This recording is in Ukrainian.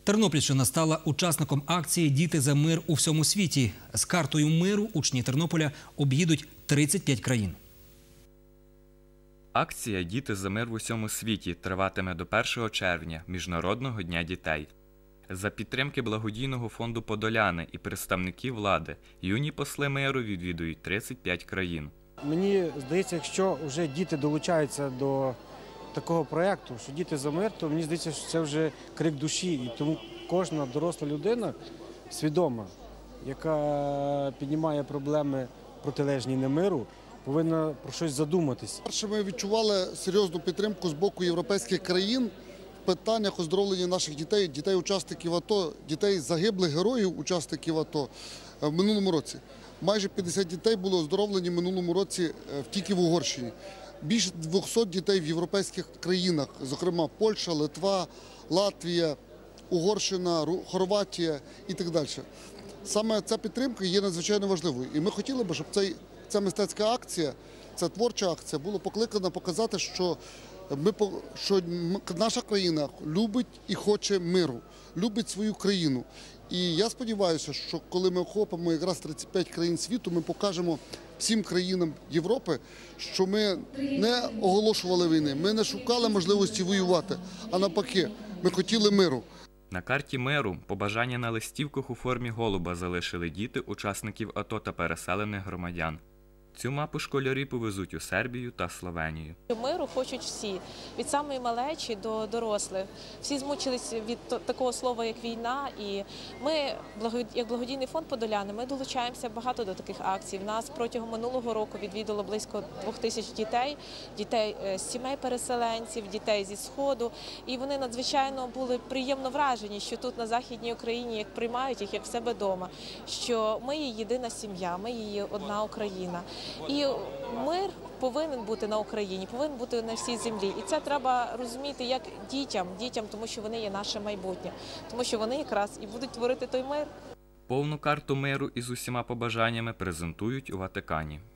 Тернопільщина стала учасником акції «Діти за мир у всьому світі». З картою миру учні Тернополя об'їдуть 35 країн. Акція «Діти за мир в усьому світі» триватиме до 1 червня – Міжнародного дня дітей. За підтримки благодійного фонду «Подоляни» і представників влади юні посли миру відвідують 35 країн. Мені здається, якщо вже діти долучаються до такого проєкту, що «Діти за мир», то мені здається, що це вже крик душі. І тому кожна доросла людина свідома, яка піднімає проблеми протилежні немиру, повинна про щось задуматись. Перше, ми відчували серйозну підтримку з боку європейських країн в питаннях оздоровлення наших дітей, дітей-учасників АТО, дітей загиблих героїв, учасників АТО в минулому році. Майже 50 дітей було оздоровлені в минулому році тільки в Угорщині. Більше 200 дітей в європейських країнах, зокрема Польща, Литва, Латвія, Угорщина, Хорватія і так далі. Саме ця підтримка є надзвичайно важливою. І ми хотіли б, щоб ця мистецька акція, ця творча акція була покликана показати, що наша країна любить і хоче миру, любить свою країну. І я сподіваюся, що коли ми охопимо якраз 35 країн світу, ми покажемо всім країнам Європи, що ми не оголошували війни, ми не шукали можливості воювати, а навпаки, ми хотіли миру. На карті миру побажання на листівках у формі голуба залишили діти учасників АТО та переселених громадян. Цю мапу школярі повезуть у Сербію та Словенію. Миру хочуть всі, від самої малечі до дорослих. Всі змучились від такого слова, як війна. І ми, як благодійний фонд «Подоляни», ми долучаємося багато до таких акцій. В нас протягом минулого року відвідало близько 2000 дітей, дітей з сімей переселенців, дітей зі Сходу. І вони надзвичайно були приємно вражені, що тут на Західній Україні як приймають їх, як в себе вдома, що ми є єдина сім'я, ми є одна Україна. І мир повинен бути на Україні, повинен бути на всій землі. І це треба розуміти як дітям, тому що вони є наше майбутнє, тому що вони якраз і будуть творити той мир. Повну карту миру із усіма побажаннями презентують у Ватикані.